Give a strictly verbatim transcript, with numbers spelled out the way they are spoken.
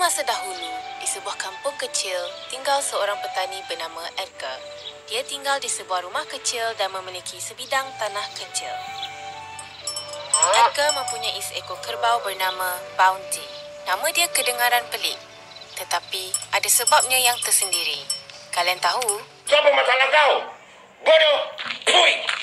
masa dahulu, di sebuah kampung kecil, tinggal seorang petani bernama Edgar. Dia tinggal di sebuah rumah kecil dan memiliki sebidang tanah kecil. Edgar mempunyai seekor kerbau bernama Bounty. Nama dia kedengaran pelik, tetapi ada sebabnya yang tersendiri. Kalian tahu? Apa masalah kau? Bodoh! Pui!